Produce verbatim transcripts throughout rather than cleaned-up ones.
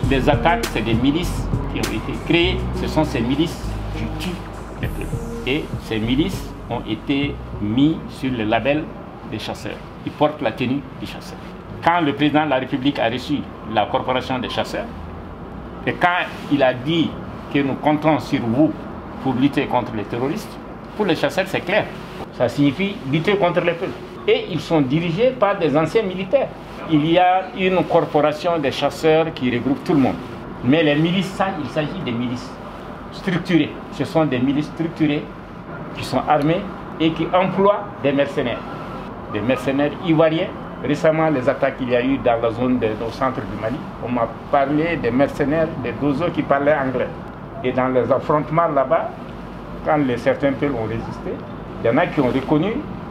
les attaques, c'est des milices qui ont été créées. Ce sont ces milices qui tuent les peuples. Et ces milices ont été mis sur le label des chasseurs. Ils portent la tenue des chasseurs. Quand le président de la République a reçu la corporation des chasseurs, et quand il a dit que nous comptons sur vous pour lutter contre les terroristes, pour les chasseurs, c'est clair. Ça signifie lutter contre les peuples. Et ils sont dirigés par des anciens militaires. Il y a une corporation des chasseurs qui regroupe tout le monde. Mais les milices, ça, il s'agit des milices structurées. Ce sont des milices structurées qui sont armées et qui emploient des mercenaires. Des mercenaires ivoiriens. Récemment, les attaques qu'il y a eu dans la zone de, au centre du Mali, on m'a parlé des mercenaires, des Dozo qui parlaient anglais. Et dans les affrontements là-bas, quand les, certains peuples ont résisté, il y en a qui ont reconnu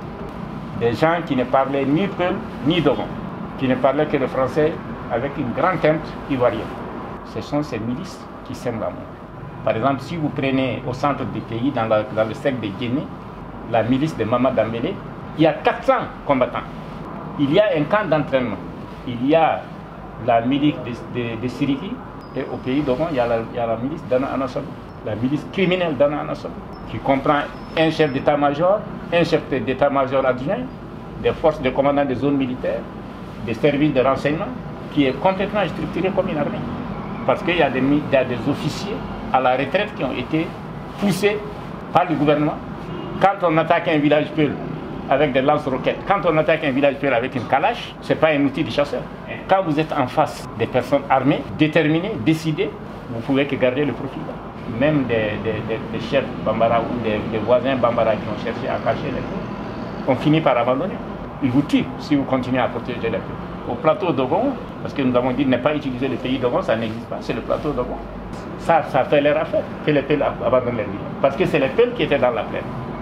des gens qui ne parlaient ni Peul ni Dogon, qui ne parlaient que le français avec une grande teinte ivoirienne. Ce sont ces milices qui sèment la mort. Par exemple, si vous prenez au centre du pays, dans, la, dans le cercle de Guinée, la milice de Mama Dambélé, il y a quatre cents combattants. Il y a un camp d'entraînement. Il y a la milice de, de, de Siriki, et au pays Dogon, il y a la, il y a la milice d'Ana Anasabu, la milice criminelle d'Ana Anasabu, qui comprend un chef d'état-major, un chef d'état-major adjoint, des forces de commandement des zones militaires, des services de renseignement, qui est complètement structuré comme une armée. Parce qu'il y a des, il y a des officiers à la retraite qui ont été poussés par le gouvernement. Quand on attaque un village peul avec des lance-roquettes, quand on attaque un village peul avec une calache, ce n'est pas un outil de chasseur. Quand vous êtes en face des personnes armées, déterminées, décidées, vous ne pouvez que garder le profil. Même des, des, des, des chefs Bambara ou des, des voisins Bambara qui ont cherché à cacher les peuples, ont fini par abandonner. Ils vous tuent si vous continuez à protéger les peuples. Au plateau Dogon, parce que nous avons dit de ne pas utiliser le pays Dogon, ça n'existe pas, c'est le plateau Dogon. Ça, ça fait leur affaire, que les peuples abandonnent leur vie. Parce que c'est les peuples qui étaient dans la plaine.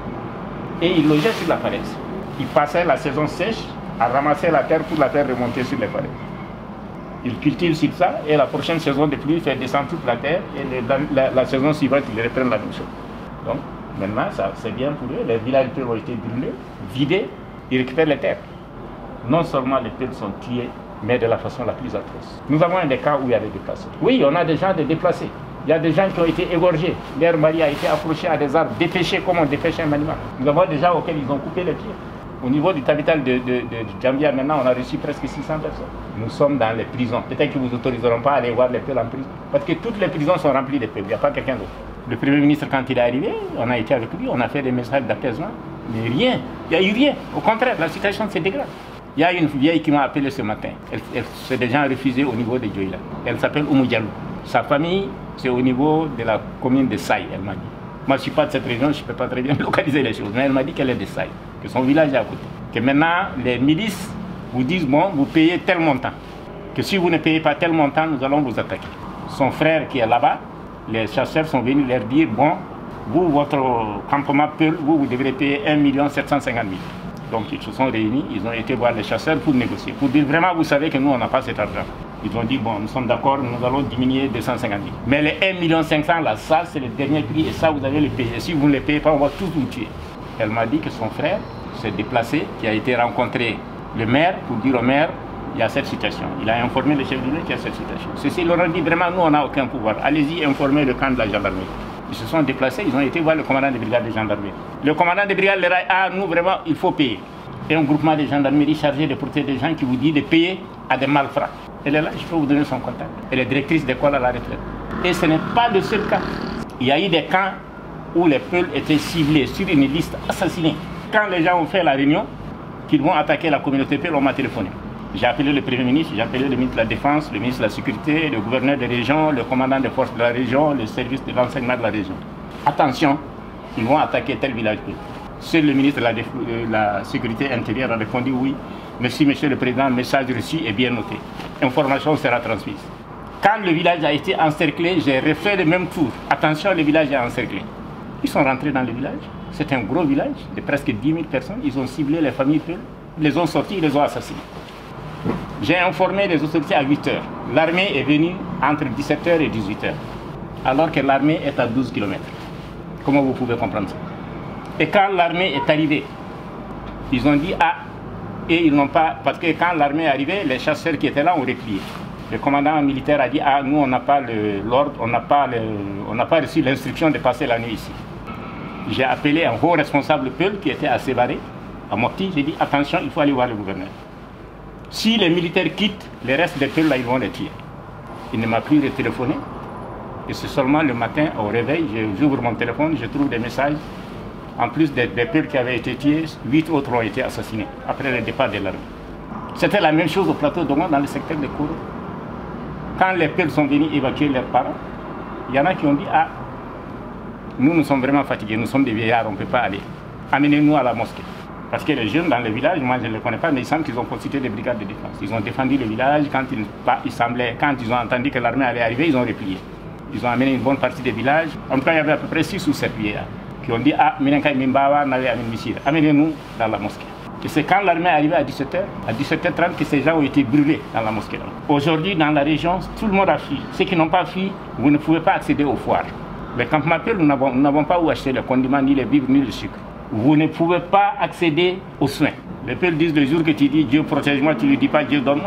Et ils logeaient sur la falaise. Ils passaient la saison sèche à ramasser la terre pour la faire remonter sur les falaises. Ils cultivent sur ça et la prochaine saison de pluie fait descendre toute la terre et les, la, la saison suivante ils reprennent la même chose. Donc maintenant c'est bien pour eux, les villages peuples ont été brûlés, vidés, ils récupèrent les terres. Non seulement les peuples sont tués, mais de la façon la plus atroce. Nous avons des cas où il y a des déplacés. Oui, on a des gens de déplacés. Il y a des gens qui ont été égorgés. Leur mari a été accroché à des arbres, dépêché comme on dépêche un animal. Nous avons des gens auxquels ils ont coupé les pieds. Au niveau du capital de, de, de, de Djambia, maintenant, on a reçu presque six cents personnes. Nous sommes dans les prisons. Peut-être qu'ils ne vous autoriseront pas à aller voir les peuples en prison. Parce que toutes les prisons sont remplies de peuples. Il n'y a pas quelqu'un d'autre. Le Premier ministre, quand il est arrivé, on a été avec lui, on a fait des messages d'apaisement. Mais rien. Il n'y a eu rien. Au contraire, la situation se dégrade. Il y a une vieille qui m'a appelé ce matin. Elle, elle s'est déjà refusée au niveau de Djoïla. Elle s'appelle Oumou Diallo. Sa famille, c'est au niveau de la commune de Saï, elle m'a dit. Moi, je ne suis pas de cette région, je ne peux pas très bien localiser les choses. Mais elle m'a dit qu'elle est de Saï, que son village est à côté. Que maintenant, les milices vous disent, bon, vous payez tel montant. Que si vous ne payez pas tel montant, nous allons vous attaquer. Son frère qui est là-bas, les chasseurs sont venus leur dire, bon, vous, votre campement Peul, vous, vous devrez payer un million sept cent cinquante mille. Donc ils se sont réunis, ils ont été voir les chasseurs pour négocier. Pour dire vraiment, vous savez que nous, on n'a pas cet argent. Ils ont dit, bon, nous sommes d'accord, nous allons diminuer deux cent cinquante mille. Mais les un million cinq cent mille, là, ça, c'est le dernier prix et ça, vous allez le payer. Si vous ne le payez pas, on va tous vous tuer. Elle m'a dit que son frère s'est déplacé, qui a été rencontrer le maire pour dire au maire, il y a cette situation. Il a informé le chef du village qu'il y a cette situation. Ceci, ils leur ont dit, vraiment, nous, on n'a aucun pouvoir. Allez-y informer le camp de la gendarmerie. Ils se sont déplacés, ils ont été voir le commandant de brigade de gendarmerie. Le commandant de brigade leur a dit, ah, nous, vraiment, il faut payer. Et un groupement de gendarmerie chargé de protéger des gens qui vous dit de payer à des malfrats. Elle est là, je peux vous donner son contact. Elle est directrice d'école à la retraite. Et ce n'est pas le seul cas. Il y a eu des camps où les peuples étaient ciblés sur une liste assassinée. Quand les gens ont fait la réunion, qu'ils vont attaquer la communauté peul, on m'a téléphoné. J'ai appelé le Premier ministre, j'ai appelé le ministre de la Défense, le ministre de la Sécurité, le gouverneur de région, le commandant des forces de la région, le service de renseignement de la région. Attention, ils vont attaquer tel village peul. Seul le ministre de la, de la Sécurité intérieure a répondu oui. Merci, monsieur le président, message reçu et bien noté. Information sera transmise. Quand le village a été encerclé, j'ai refait le même tour. Attention, le village est encerclé. Ils sont rentrés dans le village. C'est un gros village de presque dix mille personnes. Ils ont ciblé les familles peul, les ont sortis, ils les ont assassinés. J'ai informé les autorités à huit heures. L'armée est venue entre dix-sept heures et dix-huit heures. Alors que l'armée est à douze kilomètres. Comment vous pouvez comprendre ça? Et quand l'armée est arrivée, ils ont dit ah, et ils n'ont pas, parce que quand l'armée est arrivée, les chasseurs qui étaient là ont replié. Le commandant militaire a dit « Ah, nous, on n'a pas l'ordre, on n'a pas, pas reçu l'instruction de passer la nuit ici. » J'ai appelé un haut responsable Peul qui était à Sévaré, à Mopti. J'ai dit « Attention, il faut aller voir le gouverneur. Si les militaires quittent, les restes des Peul, là, ils vont les tuer. » Il ne m'a plus retéléphoné. Et c'est seulement le matin, au réveil, j'ouvre mon téléphone, je trouve des messages. En plus des, des Peuls qui avaient été tués, huit autres ont été assassinés après le départ de l'armée. C'était la même chose au plateau d'Oman, dans le secteur de Kourou. Quand les Peuls sont venus évacuer leurs parents, il y en a qui ont dit « Ah, nous, nous sommes vraiment fatigués, nous sommes des vieillards, on ne peut pas aller. Amenez-nous à la mosquée. » Parce que les jeunes dans le village, moi je ne les connais pas, mais il semble qu'ils ont constitué des brigades de défense. Ils ont défendu le village, quand ils, il semblait, quand ils ont entendu que l'armée allait arriver, ils ont replié. Ils ont amené une bonne partie des villages. En tout cas, il y avait à peu près six ou sept vieillards qui ont dit « Ah, amenez-nous dans la mosquée. » Et c'est quand l'armée est arrivée à dix-sept heures, à dix-sept heures trente, que ces gens ont été brûlés dans la mosquée. Aujourd'hui, dans la région, tout le monde a fui. Ceux qui n'ont pas fui, vous ne pouvez pas accéder aux foires. Les campements Peul, nous n'avons pas où acheter les condiments, ni les vivres, ni le sucre. Vous ne pouvez pas accéder aux soins. Les Peuls disent le jour que tu dis Dieu protège-moi, tu ne dis pas Dieu donne-moi.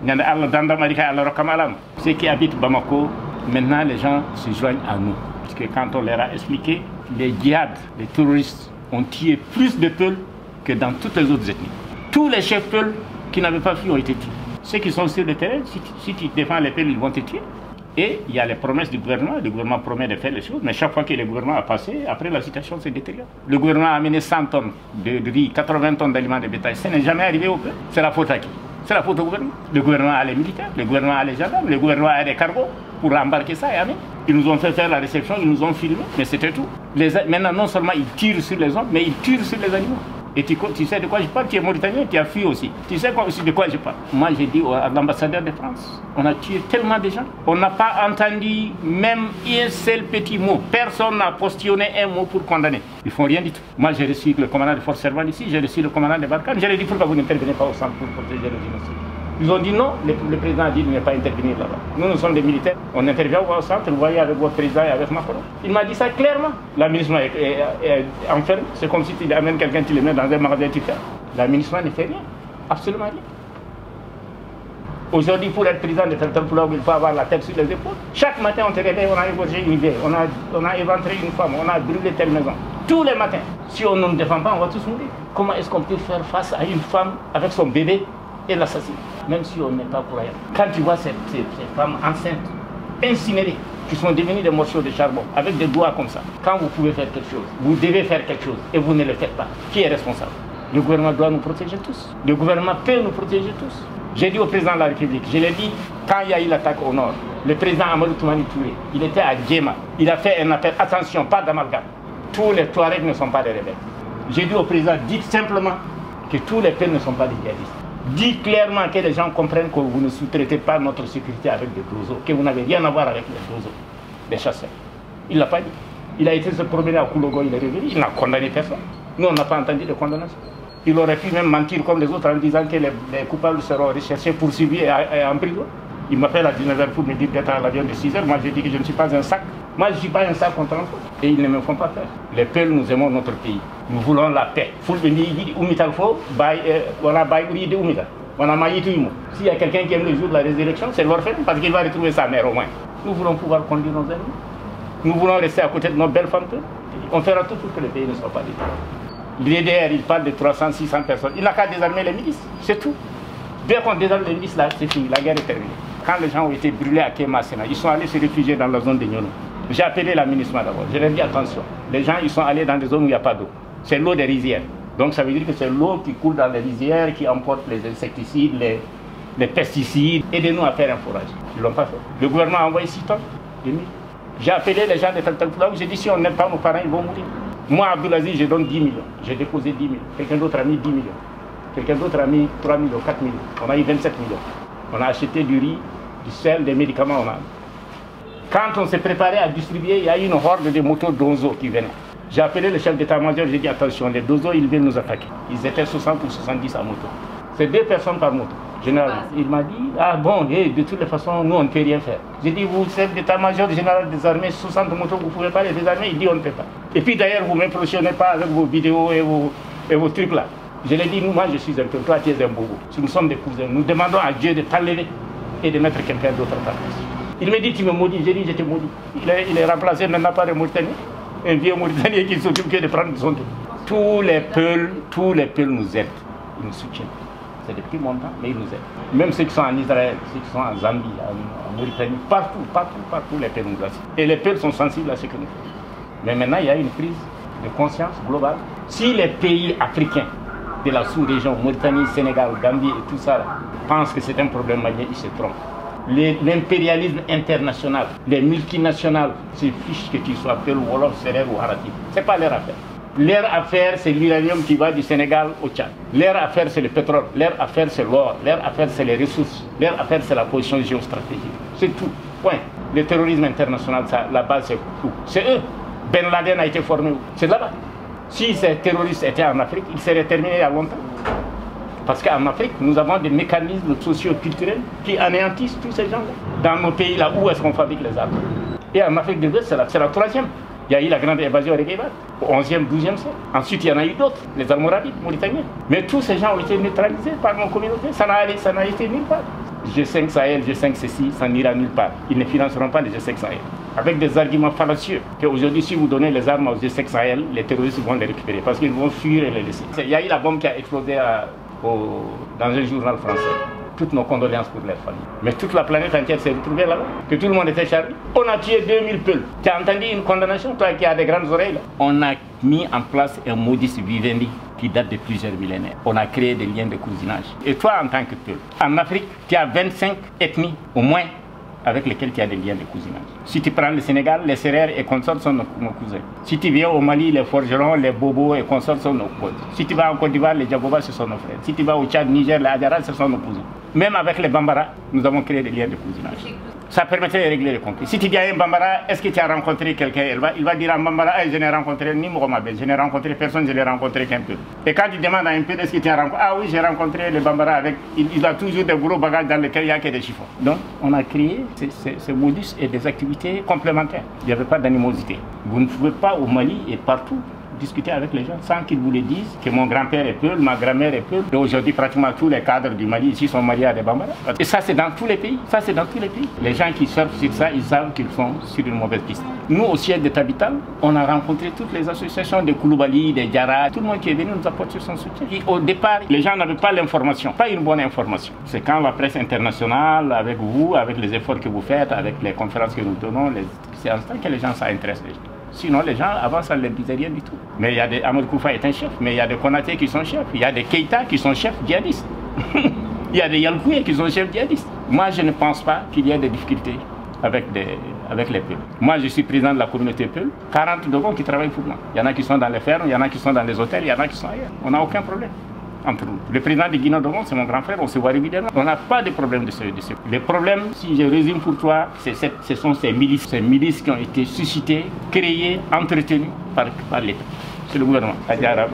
Ceux qui habitent Bamako, maintenant les gens se joignent à nous. Parce que quand on leur a expliqué, les djihad, les terroristes ont tué plus de Peuls que dans toutes les autres ethnies. Tous les chefs Peuls qui n'avaient pas fui ont été tués. Ceux qui sont sur le terrain, si tu, si tu défends les Peuls, ils vont te tuer. Et il y a les promesses du gouvernement, le gouvernement promet de faire les choses, mais chaque fois que le gouvernement a passé, après la situation se détériore. Le gouvernement a amené cent tonnes de riz, quatre-vingts tonnes d'aliments de bétail, ça n'est jamais arrivé au peuple. C'est la faute à qui? C'est la faute au gouvernement. Le gouvernement a les militaires, le gouvernement a les gendarmes, le gouvernement a des cargos pour embarquer ça et amener. Ils nous ont fait faire la réception, ils nous ont filmé, mais c'était tout. Les, maintenant, non seulement ils tirent sur les hommes, mais ils tirent sur les animaux. Et tu, tu sais de quoi je parle, tu es mauritanien, tu as fui aussi. Tu sais quoi, aussi de quoi je parle. Moi j'ai dit à l'ambassadeur de France, on a tué tellement de gens. On n'a pas entendu même un seul petit mot. Personne n'a postillonné un mot pour condamner. Ils font rien du tout. Moi j'ai reçu le commandant de force servante ici, j'ai reçu le commandant de Barkhane. Je leur ai dit pourquoi vous n'intervenez pas au centre pour protéger les innocents. Ils ont dit non, le, le président a dit de ne pas intervenir là-bas. Nous, nous sommes des militaires, on intervient au centre, vous voyez avec votre président et avec Macron. Il m'a dit ça clairement. L'administration est, est, est enfermée, c'est comme si tu amènes quelqu'un, tu le mets dans un magasin, tu fermes. L'administration ne fait rien, absolument rien. Aujourd'hui, pour être président de Felton Ploug, il faut avoir la tête sur les épaules. Chaque matin, on te réveille, on a égorgé une vieille, on a, on a éventré une femme, on a brûlé telle maison. Tous les matins. Si on ne nous défend pas, on va tous mourir. Comment est-ce qu'on peut faire face à une femme avec son bébé et l'assassiner, même si on n'est pas croyant. Quand tu vois ces, ces, ces femmes enceintes, incinérées, qui sont devenues des morceaux de charbon, avec des doigts comme ça, quand vous pouvez faire quelque chose, vous devez faire quelque chose, et vous ne le faites pas, qui est responsable? Le gouvernement doit nous protéger tous. Le gouvernement peut nous protéger tous. J'ai dit au président de la République, je l'ai dit, quand il y a eu l'attaque au nord, le président Amadou Toumani Touré, il était à Djema, il a fait un appel, attention, pas d'amalgame. Tous les Touaregs ne sont pas des rebelles. J'ai dit au président, dites simplement que tous les peuples ne sont pas des djihadistes. Dites clairement que les gens comprennent que vous ne sous-traitez pas notre sécurité avec des dozos, que vous n'avez rien à voir avec les dozos, des chasseurs. Il ne l'a pas dit. Il a été se promener à Koulogo, il est revenu, il n'a condamné personne. Nous, on n'a pas entendu de condamnation. Il aurait pu même mentir comme les autres en disant que les, les coupables seront recherchés, poursuivis et, et en prison. Il m'appelle à dix-neuf heures pour me dire d'être à l'avion de six heures. Moi, j'ai dit que je ne suis pas un sac. Moi, je ne suis pas un sac contre l'enfant. Et ils ne me font pas faire. Les peuples, nous aimons notre pays. Nous voulons la paix. S'il y a quelqu'un qui aime le jour de la résurrection, c'est l'orphelin, parce qu'il va retrouver sa mère au moins. Nous voulons pouvoir conduire nos ennemis. Nous voulons rester à côté de nos belles femmes. On fera tout pour que le pays ne soit pas détruit. L'I D R, il parle de trois cents, six cents personnes. Il n'a qu'à désarmer les milices, c'est tout. Dès qu'on désarme les milices, là, c'est fini, la guerre est terminée. Quand les gens ont été brûlés à Kemasena, ils sont allés se réfugier dans la zone de Nyono. J'ai appelé l'administration d'abord, je leur ai dit attention. Les gens, ils sont allés dans des zones où il n'y a pas d'eau. C'est l'eau des rizières. Donc ça veut dire que c'est l'eau qui coule dans les rizières, qui emporte les insecticides, les, les pesticides. Aidez-nous à faire un forage. Ils ne l'ont pas fait. Le gouvernement a envoyé six tonnes de mille. J'ai appelé les gens de Felton Ploug, j'ai dit si on n'aide pas nos parents, ils vont mourir. Moi, Abdoulaziz, je donne dix millions. J'ai déposé dix millions. Quelqu'un d'autre a mis dix millions. Quelqu'un d'autre a mis trois millions, quatre millions. On a eu vingt-sept millions. On a acheté du riz, du sel, des médicaments. On a... Quand on s'est préparé à distribuer, il y a eu une horde de motos Donzo qui venaient. J'ai appelé le chef d'état-major, j'ai dit attention, les Donzo, ils viennent nous attaquer. Ils étaient soixante ou soixante-dix à moto. C'est deux personnes par moto. Général, il m'a dit, ah bon, hey, de toutes les façons, nous, on ne peut rien faire. J'ai dit, vous, chef d'état-major général des armées, soixante motos, vous ne pouvez pas les désarmer. Il dit, on ne peut pas. Et puis d'ailleurs, vous ne m'impressionnez pas avec vos vidéos et vos, et vos trucs là. Je l'ai dit, moi, je suis un peu, toi, tu es un bobo. Si nous sommes des cousins, nous demandons à Dieu de t'enlever et de mettre quelqu'un d'autre à ta place. Il me dit, tu me maudis, j'ai dit, je te maudis. Il est, il est remplacé maintenant par un Mauritanien, un vieux Mauritanien qui s'occupe que de prendre son tour. Tous les peuples, tous les peuples nous aident, ils nous soutiennent. C'est depuis longtemps, mais ils nous aident. Même ceux qui sont en Israël, ceux qui sont en Zambie, en, en Mauritanie, partout, partout, partout, les peuples nous assistent. Et les peuples sont sensibles à ce que nous faisons. Mais maintenant, il y a une prise de conscience globale. Si les pays africains de la sous-région, Mauritanie, Sénégal, Gambie et tout ça, là, pensent que c'est un problème malien, ils se trompent. L'impérialisme international, les multinationales se fichent que tu sois Peul, Wolof, Sérère ou Harati. Ce n'est pas leur affaire. Leur affaire, c'est l'uranium qui va du Sénégal au Tchad. Leur affaire, c'est le pétrole. Leur affaire, c'est l'or. Leur affaire, c'est les ressources. Leur affaire, c'est la position géostratégique. C'est tout. Point. Le terrorisme international, ça, la base, c'est tout. C'est eux. Ben Laden a été formé où? C'est là-bas. Si ces terroristes étaient en Afrique, ils seraient terminés il y a longtemps. Parce qu'en Afrique, nous avons des mécanismes socio-culturels qui anéantissent tous ces gens-là. Dans nos pays, là, où est-ce qu'on fabrique les armes? Et en Afrique de l'Ouest, c'est la, la troisième. Il y a eu la grande évasion au Réguébat, au onzième, douzième siècle. Ensuite, il y en a eu d'autres, les Almoravides, Mauritaniens. Mais tous ces gens ont été neutralisés par nos communautés. Ça n'a été nulle part. G cinq Sahel, G cinq ceci, ça n'ira nulle part. Ils ne financeront pas les G cinq Sahel. Avec des arguments fallacieux, qu'aujourd'hui, si vous donnez les armes aux G cinq Sahel, les terroristes vont les récupérer parce qu'ils vont fuir et les laisser. Il y a eu la bombe qui a explosé à, au, dans un journal français. Toutes nos condoléances pour les familles. Mais toute la planète entière s'est retrouvée là-bas. Que tout le monde était chargé. On a tué deux mille peuples. Tu as entendu une condamnation, toi qui as des grandes oreilles là? On a mis en place un modus vivendi qui date de plusieurs millénaires. On a créé des liens de cousinage. Et toi, en tant que peuple, en Afrique, tu as vingt-cinq ethnies au moins avec lesquelles tu as des liens de cousinage. Si tu prends le Sénégal, les Sérères et consorts sont nos, nos cousins. Si tu viens au Mali, les forgerons, les bobos et consorts sont nos cousins. Si tu vas en Côte d'Ivoire, les Djagobas, ce sont nos frères. Si tu vas au Tchad, Niger, les Adjaras, ce sont nos cousins. Même avec les Bambara, nous avons créé des liens de cousinage. Ça permettait de régler les conflits. Si tu viens à un Bambara, est-ce que tu as rencontré quelqu'un? Il va, il va dire à un Bambara, hey, je n'ai rencontré ni Mohamed, je n'ai rencontré personne, je n'ai rencontré qu'un peu. Et quand tu demandes à un peu, est-ce que tu as rencontré? Ah oui, j'ai rencontré les Bambara avec. Il, il a toujours des gros bagages dans lesquels il n'y a que des chiffons. Donc, on a créé ces, ces, ces modus et des activités complémentaires. Il n'y avait pas d'animosité. Vous ne pouvez pas au Mali et partout discuter avec les gens sans qu'ils vous le disent que mon grand-père est Peul, ma grand-mère est Peul. Et aujourd'hui, pratiquement tous les cadres du Mali ici sont mariés à des Bambara. Et ça, c'est dans tous les pays. Ça, c'est dans tous les pays. Les gens qui surfent sur ça, ils savent qu'ils sont sur une mauvaise piste. Nous, au siège de Tabital, on a rencontré toutes les associations de Koulibaly, des Diarra. Tout le monde qui est venu nous apporter son soutien. Et au départ, les gens n'avaient pas l'information, pas une bonne information. C'est quand la presse internationale, avec vous, avec les efforts que vous faites, avec les conférences que nous donnons, c'est en ce temps que les gens s'intéressent. Sinon, les gens, avant, ça ne leur disait rien du tout. Mais il y a des... Amadou Koufa est un chef, mais il y a des Konaté qui sont chefs, il y a des Keïta qui sont chefs djihadistes. Il y a des Yalkoué qui sont chefs djihadistes. Moi, je ne pense pas qu'il y ait des difficultés avec, des, avec les peuples. Moi, je suis président de la communauté Peul, quarante Dogons qui travaillent pour moi. Il y en a qui sont dans les fermes, il y en a qui sont dans les hôtels, il y en a qui sont ailleurs. On n'a aucun problème entre nous. Le président de Guinée Dogon, c'est mon grand frère, on se voit régulièrement. On n'a pas de problème de ce de ce. Le problème, si je résume pour toi, ce sont ces milices. Ces milices qui ont été suscitées, créées, entretenues par, par l'État. C'est le gouvernement.